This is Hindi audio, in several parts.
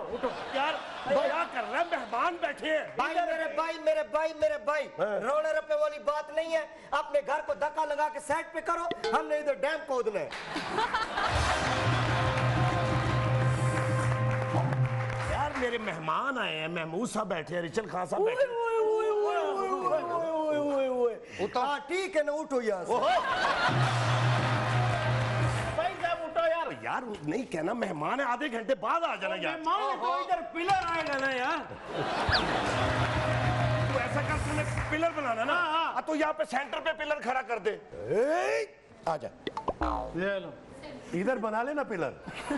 उठो यार, क्या कर रहा है? मेहमान बैठे हैं। भाई मेरे भाई रोने रुपए वाली बात नहीं है। अपने घर को धक्का लगा के साइड पे करो, हमने इधर डैम खोदना है। यार मेरे मेहमान आए हैं, महमूद साहब बैठे हैं, रिचल खान साहब बैठे हैं। हाँ ठीक है ना, उठो यहाँ से। यार नहीं कहना, मेहमान है, आधे घंटे बाद आ जाना यार। तो इधर पिलर आएगा ना यार। तू ऐसा कर, तूने पिलर बनाना ना, तो यहाँ पे सेंटर पे पिलर खड़ा कर दे। आजा, ये लो, इधर बना लेना पिलर।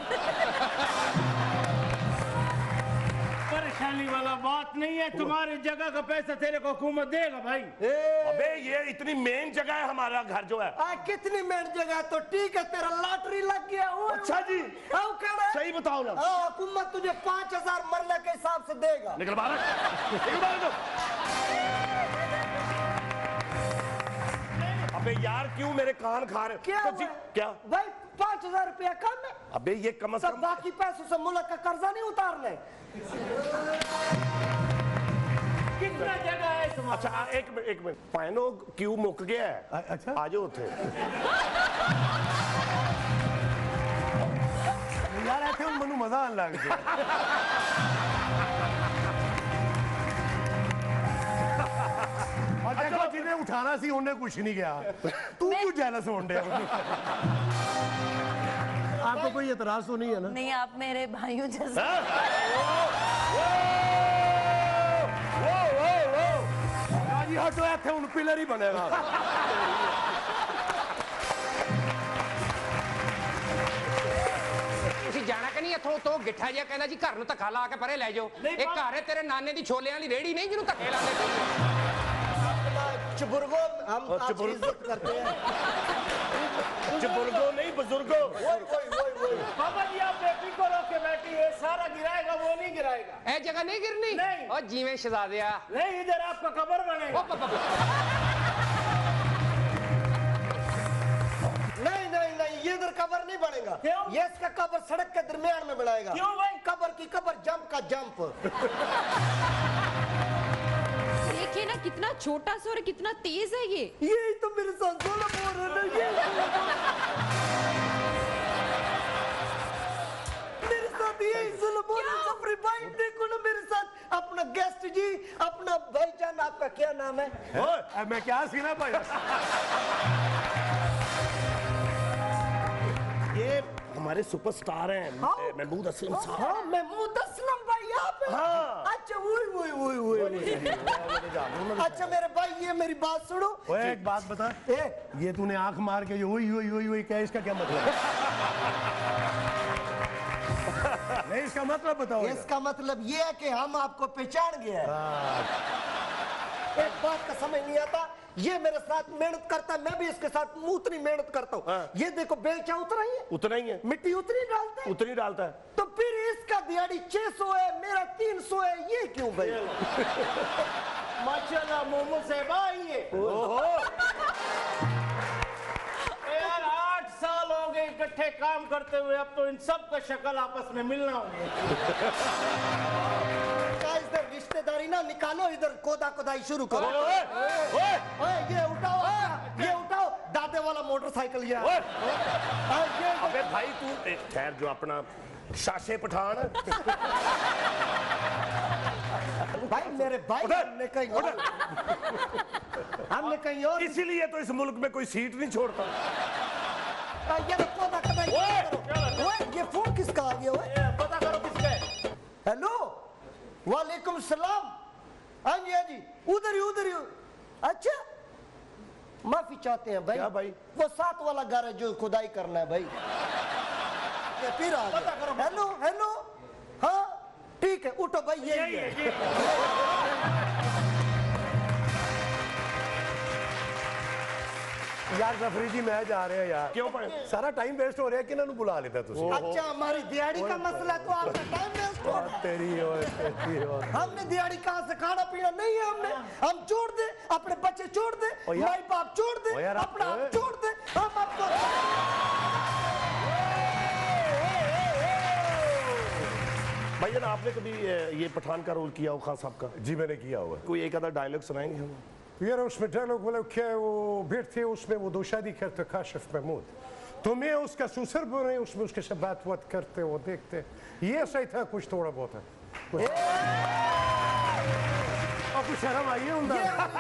परेशानी वाला बात नहीं है, तुम्हारी जगह का पैसा तेरे को हुकूमत देगा भाई। अबे ये इतनी मेन जगह है हमारा घर जो है। कितनी मेन जगह? तो ठीक है, तेरा लॉटरी लग गया। अच्छा जी, सही बताओ ना। हुकूमत तुझे 5000 मरने के हिसाब से देगा। निकल बाहर, निकल बाहर। अबे यार क्यों मेरे कान खा रहे? क्या क्या भाई, 5000 रुपया कम है? अबे ये कम से कम बाकी पैसों से मुल्क का कर्जा नहीं उतारना है। कितना जगह है तुम्हारा? अच्छा एक मिनट, पाइनो क्यों मुक गया है? अच्छा आ जाओ थे यार, ऐसे मनु मजा आने लग गया। और देखो जिन्हें उठाना सी उन्हें कुछ नहीं गया। तू क्यों जेलस होने दे? आपको कोई एतराज तो नहीं है ना? नहीं, आप मेरे भाइयों जैसे। जी हटो, ऐसे उन पिलर ही बनेगा। जाना कि नहीं इथों तो गिट्ठा जिहा कहंदा जी घर नूं धक्का ला के परे लै जाओ। एक घर है तेरे नाने दी छोलियां वाली रेड़ी नहीं जिन्हों धक्के लांदे पए। चुबुर्गो हम इज्जत करते हैं। बुजुर्गों नहीं, बुजुर्गों। बाबा जी आप बेटी को रोक के बैठी है, सारा गिराएगा वो नहीं गिराएगा। ए जगह नहीं गिरनी। नहीं। और जीवें शहजादिया नहीं, इधर आपका कब्र बनेगा। नहीं नहीं नहीं, ये इधर कब्र नहीं बनेगा। क्यों? ये इसका कब्र सड़क के दरमियान में बनाएगा। क्यों भाई? कब्र की कब्र, जंप का जंप। देखिए ना कितना छोटा सा और कितना तेज है ये। यही तो मेरे साथ जुल्म हो रहा है। मेरे साथ यही जुल्म हो रहा है। सफरी भाई देखो ना मेरे साथ। अपना गेस्ट जी, अपना भाईजान, आपका क्या नाम है? मैं क्या सीना भाई? ये हमारे सुपरस्टार हैं, महमूद असलम साहब। हाँ, महमूद असलम भाई यहाँ पे। हाँ। अच्छा अच्छा मेरे भाई, ये मेरी बात सुनो। एक बात बता, ये तूने आंख मार के जो हुई क्या, इसका क्या मतलब है? नहीं, इसका मतलब बताओ। इसका मतलब ये है कि हम आपको पहचान गए हैं। एक बात का समझ नहीं आता, ये मेरे साथ मेहनत करता है, मैं भी इसके साथ उतनी मेहनत करता हूँ। ये देखो बेलचा उतना ही है, उतना ही है, मिट्टी उतनी डालता है, उतनी डालता है। तो फिर इसका दिहाड़ी 600 है, मेरा 300 है, ये क्यों भाई? माशाल्लाह मोमो साहब आइए। यार 8 साल हो गए इकट्ठे काम करते हुए, अब तो इन सब का शक्ल आपस में मिलना होगा। इधर रिश्तेदारी ना निकालो, इधर खोदा खुदाई शुरू करो। ये उठाओ दादे वाला मोटरसाइकिल। अबे भाई तू खैर, जो अपना शाशे पठान। भाई मेरे भाई हमने कहीं और इसीलिए तो इस मुल्क में कोई सीट नहीं छोड़ता। ये फोन किसका आ गया? पता करो किसका है। हेलो, वालेकुम सलाम। हाँ जी हाँ जी, उधर ही। अच्छा, माफी चाहते हैं भाई। क्या भाई? वो 7 वाला घर है जो खुदाई करना है भाई। ये फिर आ गया। हेलो, हाँ ठीक है, उठो भाई। ये यार जफरी जी मैं जा रहे हैं यार। क्यों भाई? सारा टाइम वेस्ट हो रहा है कि इन्होंने बुला लेता तुझे। अच्छा, हमारी दिहाड़ी का मसला है तो आपका टाइम वेस्ट हो रहा है। तेरी हमने दिहाड़ी कहाँ से खाना पीना नहीं है। हम छोड़ दे, अपने बच्चे छोड़ दे, माई बाप छोड़ दे, अपना आप छोड़ दे। हम आपको भाईजान आपने कभी ये पठान का रोल किया हो खान साहब का? जी मैंने किया हुआ। कोई एक आधा डायलॉग सुनाएंगे हम? यार उसमें डायलॉग बोला क्या है, वो बेट थे उसमें, वो दो शादी करते काशिफ महमूद, तो मैं उसका सुसर बोल रहे उसमें उसके साथ बात करते वो देखते, ये सही था कुछ थोड़ा बहुत है। आपको शर्म आई है उनका?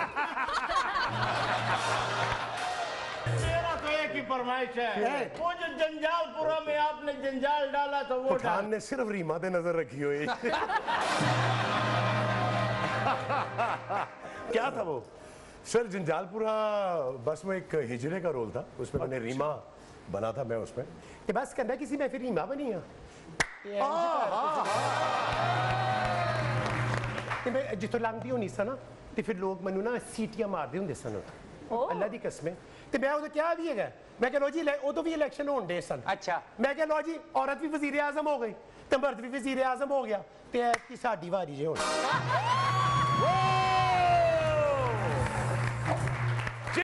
मेरा तो एक ही फरमाइश है, वो जो जंजालपुरा में आपने जंजाल डाला था वो पठान ने सिर्फ रीमा पे नजर रखी हुई। क्या था वो? सर जंजालपुरा बस वो एक हिजरे का रोल था, उसमें मैंने रीमा बना था मैं उसमें, कि बस करना किसी में फिर रीमा बनी है। मैं जितो लंघदी होनी सा ना ते फिर लोग मैनू ना सीटियां मारदे हुंदे सन, अल्लाह दी कसम ते मैं उदे क्या भी है, मैं कह लो जी उदो भी इलेक्शन होन दे सन, अच्छा मैं कह लो जी औरत भी वजीर आजम हो गई ते मर्द भी वजीर आजम हो गया ते की साडी वारी जे हुण